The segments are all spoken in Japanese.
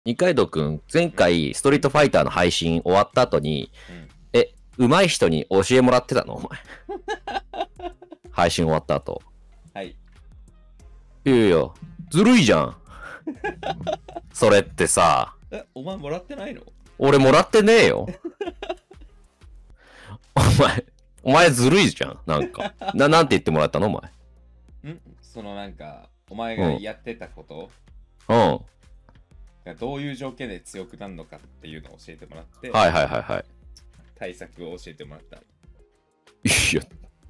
二階堂くん、前回、ストリートファイターの配信終わった後に、上手い人に教えもらってたのお前。配信終わった後。 はい。 いやいや、ずるいじゃん。それってさ。 お前もらってないの？ 俺もらってねえよ。お前ずるいじゃん。なんか。なんて言ってもらったのお前。 そのなんか、お前がやってたこと、 がどういう条件で強くなるのかっていうのを教えてもらって、 はいはいはいはい。 対策を教えてもらった。いや、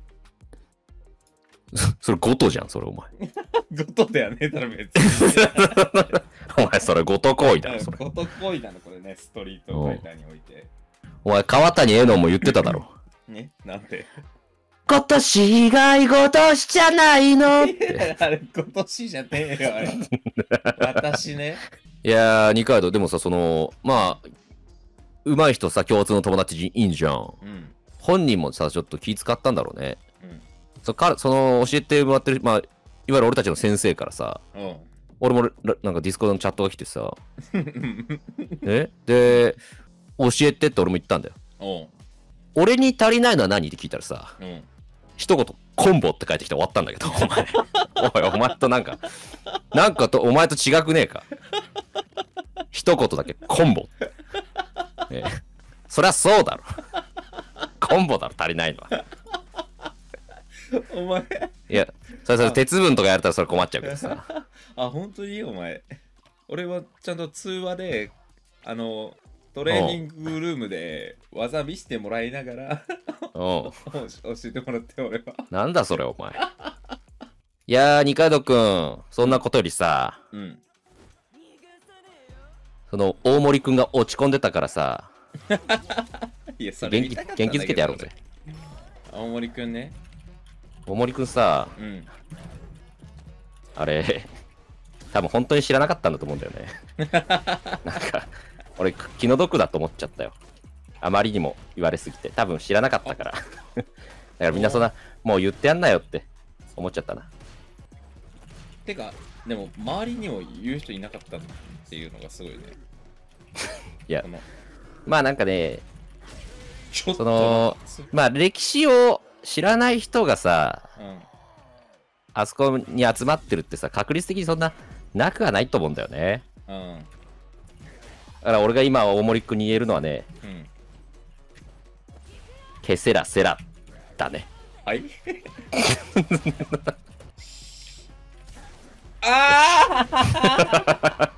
それゴトじゃん、それお前。 ゴトではねえだろ、別に。 お前、それゴト行為だろ、それ。 ゴト行為なの、これね、ストリートファイターにおいて。 お前、川谷絵音も言ってただろ。 ね、なんで今年以外今年じゃないのって。 あれ、今年じゃねえよ、あれ。私ね。 いやー、二階堂、でもさ、まあ、上手い人さ、共通の友達いいんじゃん。本人もさ、ちょっと気使ったんだろうね。教えてもらってる、まあ、いわゆる俺たちの先生からさ、俺もなんかディスコードのチャットが来てさ、で、教えてって俺も言ったんだよ。俺に足りないのは何って聞いたらさ、一言、コンボって書いてきて終わったんだけど、お前となんかお前と違くねえか。一言だけ、コンボ。そりゃそうだろ。コンボだろ、足りないのは。 お前。 いや、それ鉄分とかやれたらそれ困っちゃうけどさ。 あ、本当にいいお前。俺はちゃんと通話で、トレーニングルームで技見せてもらいながら教えてもらって俺は。 なんだそれお前。いやー、二階堂くん、そんなことよりさ、大森くんが落ち込んでたからさ、 いや、それ元気づけてやろうぜ。 大森くんね。 大森くんさ、あれ、多分本当に知らなかったんだと思うんだよね。なんか、俺気の毒だと思っちゃったよ。あまりにも言われすぎて。多分知らなかったから。だからみんなそんな、もう言ってやんなよって思っちゃったな。 てか、でも周りにも言う人いなかったっていうのがすごいね。 いや、まあなんかね、まあ歴史を知らない人がさ、あそこに集まってるってさ、確率的にそんななくはないと思うんだよね。だから俺が今大森くんに言えるのはね、ケセラセラだね。 はい。ああ。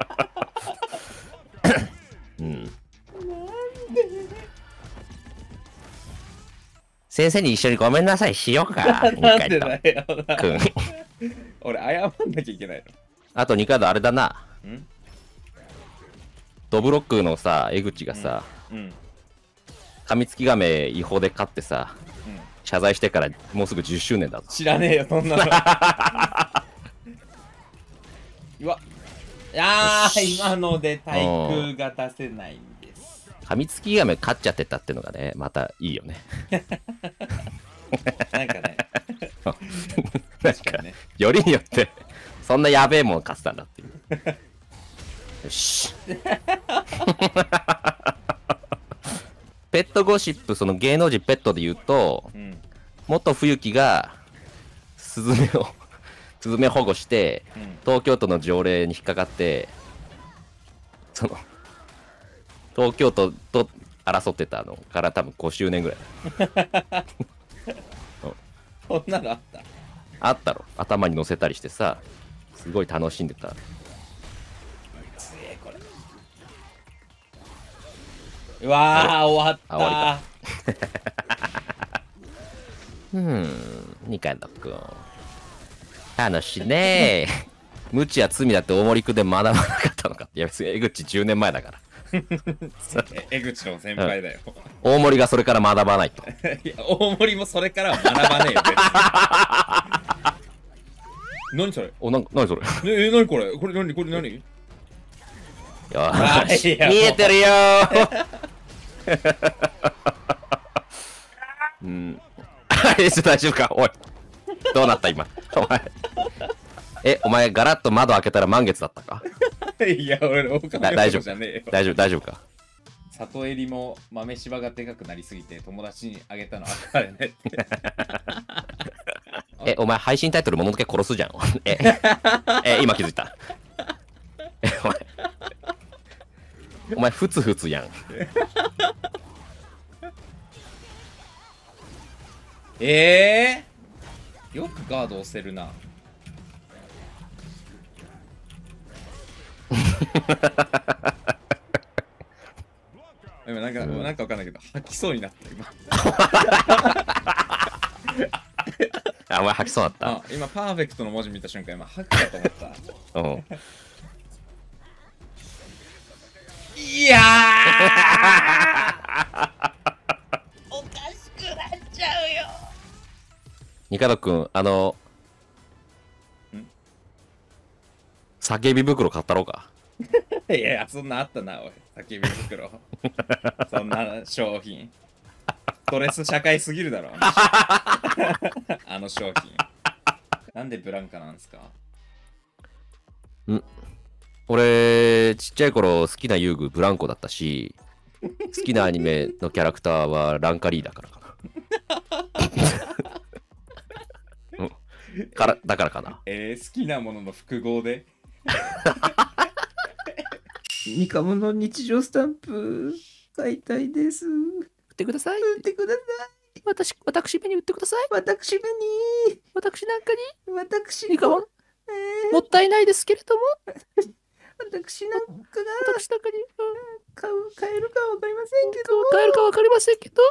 先生に一緒にごめんなさいしようか。 なんでだよ。俺謝んなきゃいけないの。 あと二階堂あれだな。ドブロックのさ、江口がさ、カミツキガメ違法で勝ってさ、謝罪してからもうすぐ10周年だぞ。 知らねえよ、そんなの。うわ。今ので対空が出せないんです。 カミツキガメ勝っちゃってたってのがね、またいいよね。 なんかね。 なんか、よりによって、そんなやべえもん勝ってたんだっていう。よし。ペットゴシップ、その芸能人ペットで言うと、元冬木がスズメ保護して、東京都の条例に引っかかって、東京都と争ってたのから多分5周年ぐらい。 そんなのあった？ あったろ。頭に乗せたりしてさ、すごい楽しんでた。 うわー、終わった。終わりか。二階堂くん。楽しいねー。無知や罪だって大森くんで学ばなかったのか。いや、別に江口10年前だから。 江口の先輩だよ。 大森がそれから学ばないと。 いや、大森もそれからは学ばねえよ。何それ？ 何それ？ 何これ？これ何？ よし、見えてるよー。大丈夫か？おい。どうなった今。お前。お前ガラッと窓開けたら満月だったか？ いや、俺、狼男じゃねえよ。 大丈夫か。 里襟も豆柴がでかくなりすぎて友達にあげたのあったよねって。 お前配信タイトルもののけ殺すじゃん。今気づいた。お前ふつふつやん。 よくガード押せるな。今なんかわかんないけど吐きそうになった今。 お前吐きそうだった。 今パーフェクトの文字見た瞬間今吐くかと思った。いやおかしくなっちゃうよ。 ニカドくん、叫び袋買ったろうか。 いや、そんなあったな、おい。叫び袋。そんな商品。ストレス社会すぎるだろ。あの商品。なんでブランカなんすか？ 俺、ちっちゃい頃好きな遊具ブランコだったし、好きなアニメのキャラクターはランカリーだからかな。だからかな。 好きなものの複合でニカムの日常スタンプ買いたいです。 売ってください。 売ってください。 私目に売ってください。 私目に。 私なんかに。 私ニカム、もったいないですけれども。 私なんかが。 私なんかに。 買えるかわかりませんけど。 買えるかわかりませんけど。